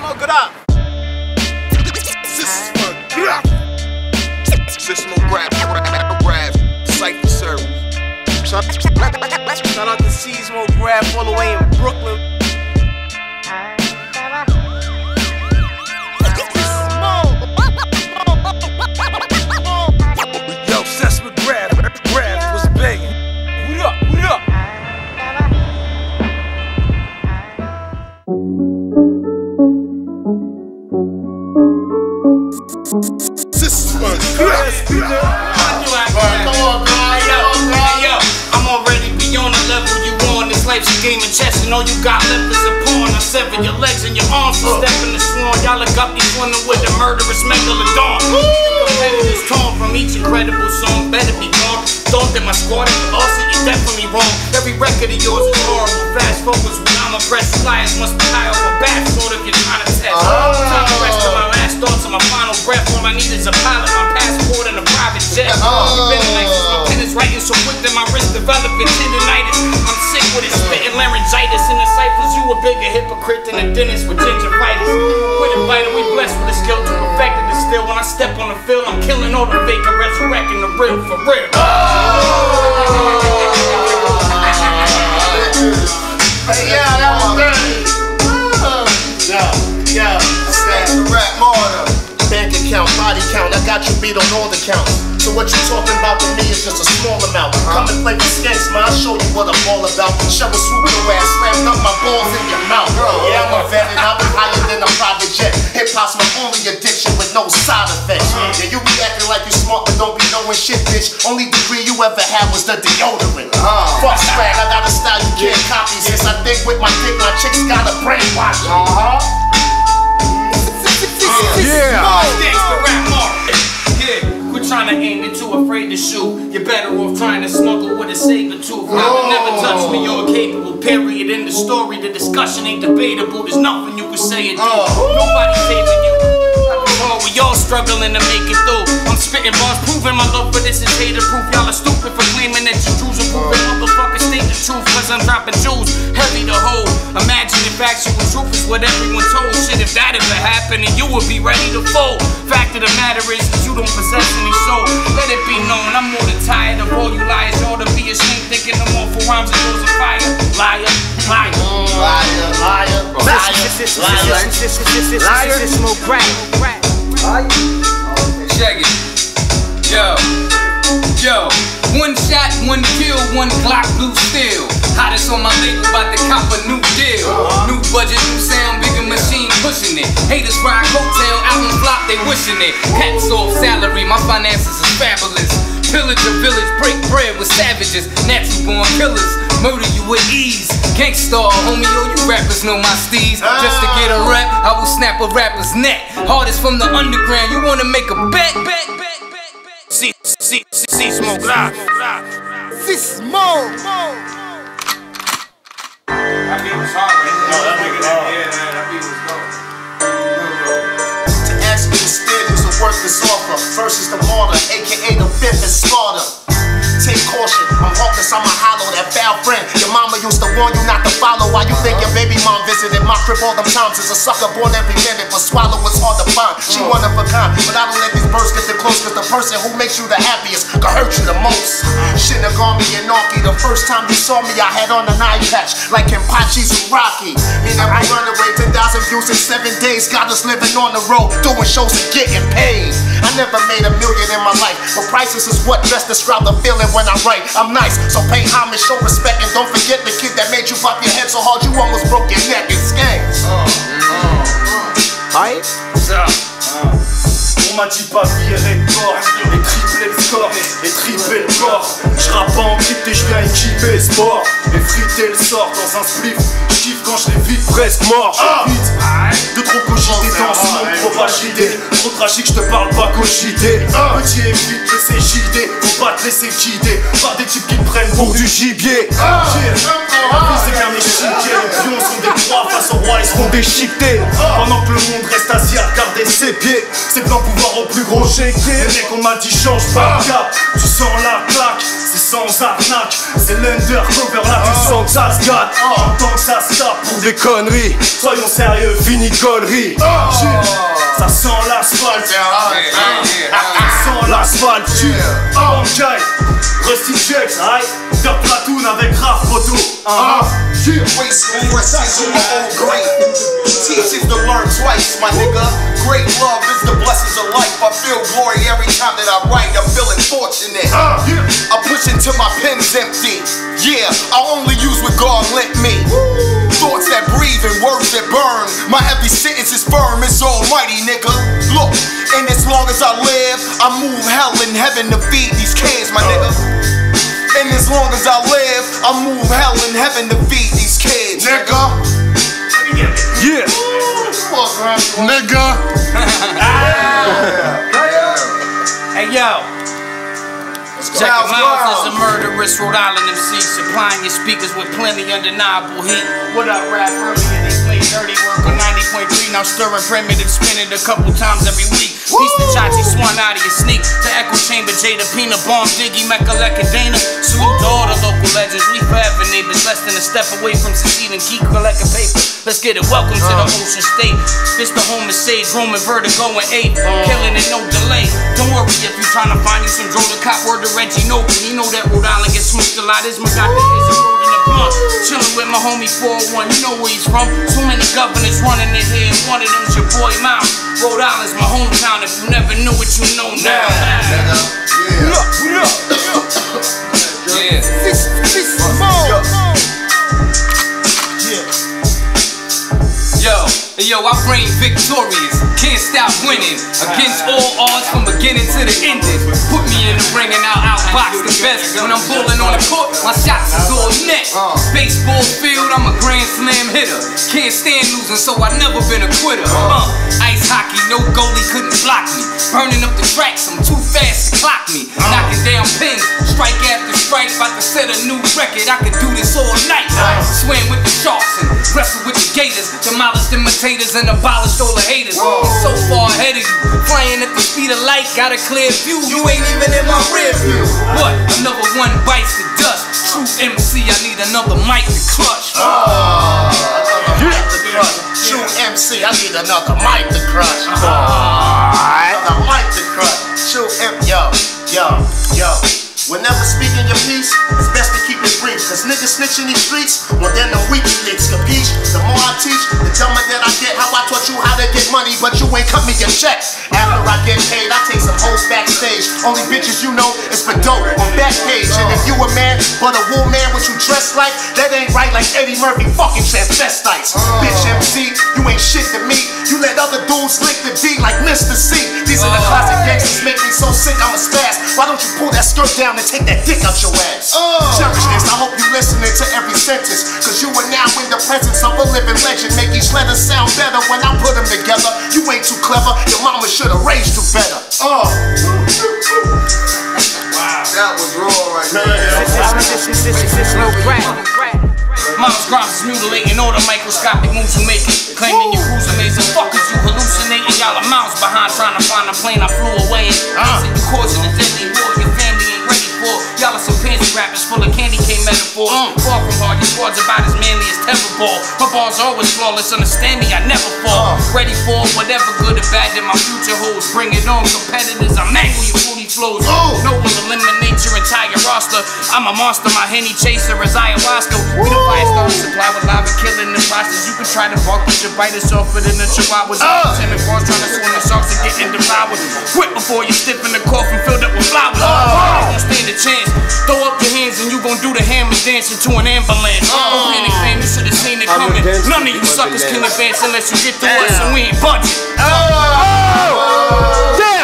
smoke it up. Grab, Cypher Service. Shout out to Seasmo Grab all the way in Brooklyn. Yo, Sesma Grab was begging. What up? What up? I'm already beyond the level you on. This life's a game of chess, and all you got left is a pawn. I sever your legs and your arms for stepping the sworn. Y'all look up these swimming with the murderous megalodon. Competitors torn from each incredible song. Better be gone. Thought that my squad is awesome, you're definitely wrong. Every record of yours is horrible. Fast forwards when I'm oppressed. Liars must be high off a bat, sort of you're trying to test. Time to rest of my last thoughts and my final breath. All I need is a pilot, my passport, and a private jet. You've been like this, my pen is writing so quick that my wrist developing tendonitis. I'm sick with it, spitting laryngitis. In the ciphers, you a bigger hypocrite than a dentist with gingivitis. Quit inviting, we blessed with the skill to perfect it. And still, when I step on the field, I'm killing all the fake and resurrecting the real for real. Yeah, that was good. Yeah, that's the rap martyr. Bank account, body count, I got you beat on all the counts. So what you talking about to me is just a small amount. Come and play with skanks, man, I'll show you what I'm all about. Shovel swoop your ass, slam up my balls in your mouth. Yeah, I'm a vet and I'll be higher than a private jet. Hip-hop's my only addiction with no side effects. Yeah, you be acting like you smart but don't be knowing shit, bitch. Only degree you ever had was the deodorant. Fuck swag, I got a style you can't copy. Since I think with my dick, my chick's got a brainwash. Quit trying to aim, you're too afraid to shoot. You're better off trying to smuggle with a saber tooth. Never touch me, you're capable. Period. In the story, the discussion ain't debatable. There's nothing you can say or do. Nobody favoring you. We all struggling to make it through. I'm spitting bars, proving my love for this is hater proof. Y'all are stupid for claiming that you Jews are proving motherfuckers state the truth. Cause I'm dropping jewels, heavy to hold. Imagine if actual truth is what everyone told. Shit, if that ever happened, then you would be ready to fold. Fact of the matter is that you don't possess any soul. Let it be known, I'm more than tired of all you liars. Y'all to be ashamed thinking I'm all for rhymes and those of fire. Liar, liar, liar, liar, liar, liar, smoke crack. Check it. Yo, one shot, one kill, one Glock, blue steel. Hottest on my label, about to cop a new deal. New budget, new sound, bigger machine pushing it. Haters ride coattail, album flop, they wishing it. Hats off salary, my finances is fabulous. Pillage a village, break bread with savages. Natural born killers, murder you with ease. Gangstar, homie, yo, you rappers know my steez. Just to get a rap, I will snap a rapper's neck. Hardest from the underground, you wanna make a bet? Seasmo Grab. Seasmo. That beat was hard, right? No, that nigga, that beat was dope. To ask me to steal is a worthless offer. First is the martyr, aka the fifth is Sparta. Take caution, I'm hopeless, I'm a hollow, that foul friend. Your mama used to warn you not to follow. Why you think your baby mom visited my crib all them times? Is a sucker born every minute, but swallow it's hard to find. She one of a kind, but I don't let these birds get too close. Cause the person who makes you the happiest can hurt you the most. Shinigami and Naki, the first time you saw me I had on an eye patch like Kenpachi's and Rocky. Me never run away, 10,000 views in 7 days. Got us living on the road, doing shows and getting paid. I never made $1 million in my life, but prices is what best describe the feeling when I write. I'm nice, so pay homage, show respect, and don't forget the kid that made you pop your head so hard you almost broke your neck. It's skanks. Aïe. On m'a dit pas virer de corps, et tripler le score, et tripler le corps. J'rappe en crypte et j'viens équiper sport, et friter le sort dans un spliff. J'kiffe quand j'les vite presque mort. J'évite de trop cogiter dans ce monde trop agité. Trop tragique, j'te parle pas cogiter. Petit évite de ces JD, faut pas te laisser guider par des types qui te prennent pour du gibier. C'est qu'un échiquier, les pions sont des proies face au roi, ils seront déchiquetés. Pendant que le monde reste assis à regarder ses pieds, c'est blanc pouvoir au plus gros chéquier. Les mecs on m'a dit change pas de cap, tu sens la claque, c'est sans arnaque. C'est l'undercover là, tu sens que ça se gâte. J'entends que ça se tape pour des conneries. Soyons sérieux, fini conneries. Ça sent l'asphalte. Ça sent l'asphalte. Bankai, Rusty Jakes, aïe. Dirt Platoon avec Raph Photo. Teaches to learn twice, my nigga. Great love is the blessings of life. I feel glory every time that I write. I'm feeling fortunate. I push until my pen's empty. Yeah, I only use what God lent me. Thoughts that breathe and words that burn. My every sentence is firm, it's almighty, nigga. Look, and as long as I live, I move hell and heaven to feed these kids, my nigga. And as long as I live, I move hell and heaven to feed these kids, nigga. Yeah. Nigga. Hey yo. Check him out, is a murderous Rhode Island MC, supplying your speakers with plenty undeniable heat. What up, rap? Earlier they play dirty work on 90.3, now stirring primitive, spinning a couple times every week. Piece the Chachi Swan out of your sneak. The Echo Chamber, Jada Pina, Bomb Diggy, Mecca Lecca Dana. Salute to all the local legends, we forever neighbors, less than a step away from succeeding. Geek collecting paper. Let's get it. Welcome to the Ocean State. This the home of Sage, Roman Vertigo and 8. Killing it, no delay. Don't worry if you trying to find you some Joe the Cop. Word to Reggie Noble. You know that Rhode Island gets smoked a lot. This my got the hits of road in the blunt. Chilling with my homie 401. You know where he's from. Too many governors running their head. One of them's your boy Mouse. Rhode Island's my hometown. If you never knew it, you know now. Yeah. Yo, I reign victorious, can't stop winning against all odds from beginning to the ending. Put me in the ring and I'll outbox the best. When I'm bowling on the court, my shots is all net. Baseball field, I'm a grand slam hitter. Can't stand losing, so I never been a quitter. Ice hockey, no goalie couldn't block me. Burning up the tracks, I'm too fast to clock me. Knocking down pins, strike after strike, about to set a new record. I could do this all night. Swim with the sharks and wrestle with the gators. Demolish the imitators and abolish all the haters. I'm so far ahead of you, flying at the speed of light. Got a clear view, you ain't even in my rear view. What? Another one bites the dust. True MC, I need another mic to clutch. True MC, I need another mic to crush. Another mic to crush. True MC, yo. Whenever speaking your piece, it's best to keep it brief. Cause niggas snitch in these streets, well then the weak leaks, capiche? The more I teach, the dumber that I get. How I taught you how to get money, but you ain't cut me your check. After I get paid, I take some hoes backstage. Only bitches you know is for dope on Backpage. And if you a man, but a woman what you dress like, that ain't right like Eddie Murphy fucking transvestites. Bitch MC, you ain't shit to me. You let other dudes lick the D like Mr. C. These are the classic gangsters, make me so sick I'ma spaz. Why don't you pull that skirt down and take that dick out your ass? Cherish this, I hope you listening to every sentence. Cause you are now in the presence of a living legend. Make each letter sound better when I put them together. You ain't too clever, your mama should've raised you better. Wow. That was raw right there. Mom's Grimes is mutilating all the microscopic moves you making. Claiming you cruise amazing. Fuckers, you hallucinating. Y'all are miles behind trying to find a plane I flew away in. Facing you causing a deadly war your family ain't ready for. Y'all are some pansy rappers full of candy cane metaphors. Far from hard, your squad's about as manly as Tetherball. My bars are always flawless, understand me, I never fall. Ready for whatever good or bad that my future holds. Bring it on, competitors, I mangle your booty flows. No one eliminate your entire roster. I'm a monster, my Henny chaser is ayahuasca. We the fire starter supply with lava killing the process. You can try to bark, but your bite is softer than the chihuahuas. Timid bars trying to swim the sharks and getting devoured. Quit before you stiff in the coffin filled up with flowers. Don't stand a chance. Throw up your hands and you gon' do the hammer dance into an ambulance. Don't panic, fam, you should've seen it coming. None of you suckers can advance unless you get through us and we ain't budget. Damn!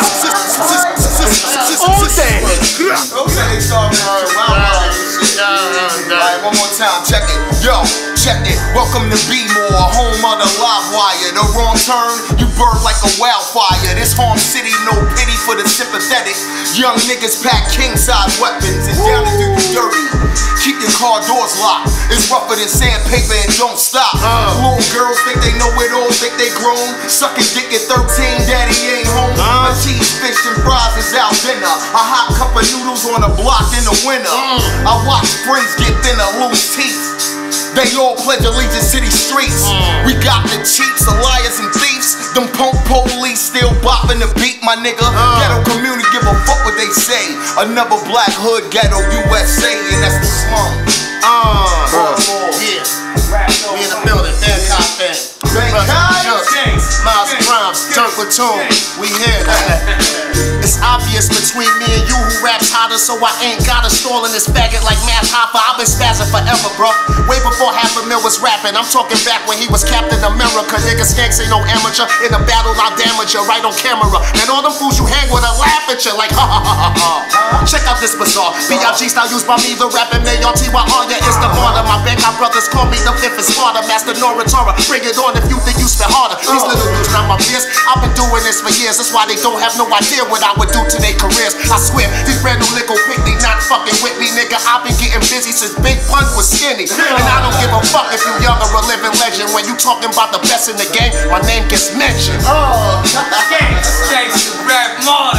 Okay, sorry. Alright, one more time, check it. Yo, check it. Welcome to B-More, home of the live wire. The wrong turn, you burn like a wildfire. This home city, no pity for the sympathetic. Young niggas pack king-size weapons and down to do you dirty. keep your car doors locked. It's rougher than sandpaper and don't stop. Little girls think they know it all, think they grown. Sucking dick at 13, daddy ain't home. A cheese, fish, and fries is out dinner. A hot cup of noodles on the block in the winter. I watch friends get thinner, lose teeth. They all pledge allegiance to these streets. We got the cheats, the liars and thieves. Them punk police still bopping the beat, my nigga. Ghetto community give a fuck what they say. Another black hood, ghetto USA, and that's the slum. Yeah. We in the building, Bangkok fan. Miles Grimes, Turk Platoon, we here. It's obvious between me and you who raps hotter, so I ain't got a stall in this faggot like Math Hoffa. I've been spazzing forever, bro. Way before $500,000 was rapping. I'm talking back when he was Captain America. Nigga, skanks ain't no amateur. In a battle, I'll damage you right on camera. And all them fools you hang with, I laugh at you like ha ha ha ha ha. Check out this bizarre B.I.G. style used by me, the rapping Mayor T. Arya is the martyr. My Bangkok brothers call me the fifth and smarter. Master Noratora, bring it on if you think you spit harder. These little dudes not my peers. I've been doing this for years. That's why they don't have no idea what I would do to their careers. I swear, these brand new lickle pick, they not fucking with me, nigga. I've been getting busy since Big Pun was skinny. And I don't give a fuck if you young or a living legend. When you talking about the best in the game, my name gets mentioned. Gangsta rap martyr.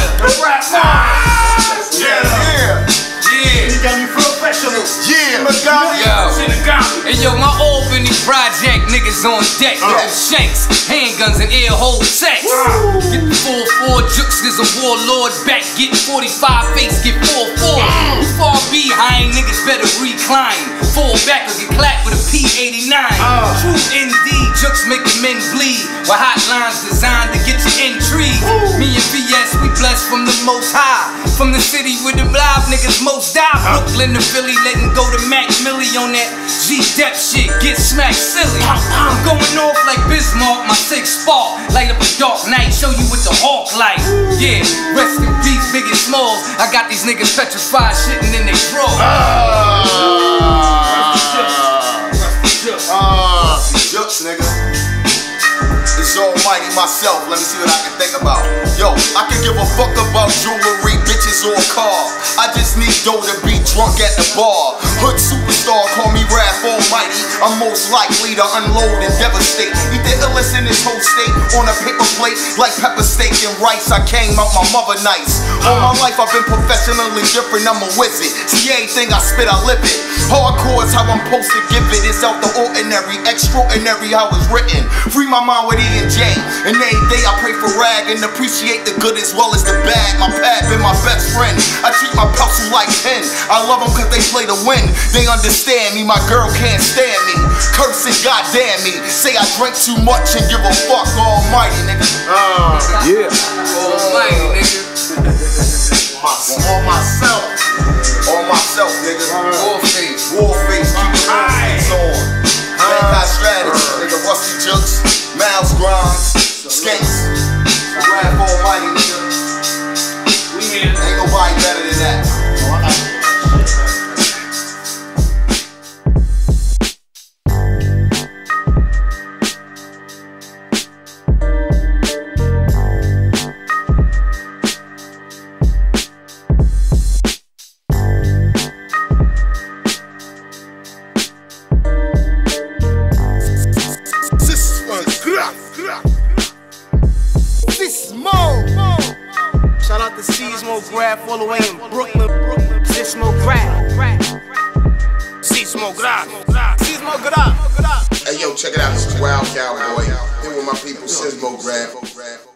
You got me professional. Yo, my Albany project niggas on deck. Shanks, handguns, and ear hole sex. Get the 4-4 jukes, there's a warlord back. Get 45 face, get 4-4. You far behind, niggas better recline. Fall back or get clapped with a P89. True indeed, jukes making men bleed. With hotlines designed to get you intrigued. Me and VS, we blessed from the most high. From the city where the live niggas most die. Brooklyn to Philly, letting go to Mac Millie on that G-Dep shit, get smacked silly. I'm going off like Bismarck, my sixth spark. Light up a dark night, show you what the hawk like. Yeah, rest in peace, Biggie Smalls. I got these niggas petrified, shitting in their drawers. Jukes, nigga. It's almighty myself, let me see what I can think about. Yo, I can give a fuck about jewelry, bitches, or a car. I just need dough to be drunk at the bar. Hood superstar, call me Raph Almighty. I'm most likely to unload and devastate. Eat the illest in this whole state on a paper plate like pepper steak and rice. I came out my mother nice. All my life I've been professionally different, I'm a wizard. See anything I spit, I live it. Hardcore is how I'm supposed to give it. It's out the ordinary, extraordinary how it's written. Free my mind with E&J. And every day I pray for rag and appreciate the good as well as the bad. My pad been my best friend. I treat my pups like pen. I love them cause they play to win. They understand me, my girl can't stand me. Cursing, goddamn me. Say I drink too much and give a fuck, almighty nigga. Almighty nigga. On myself, nigga. Warface. Warface, keep the warface on. Bangkok strategy, nigga. Rusty Jukes, Miles Grimes, Skanks, Raph Almighty, nigga. We here. Ain't nobody better than that. Shout out to Seismograph all the way in Brooklyn. Seismograph. Hey yo, check it out. This is Wild Cowboy. Here with my people, Seismograph.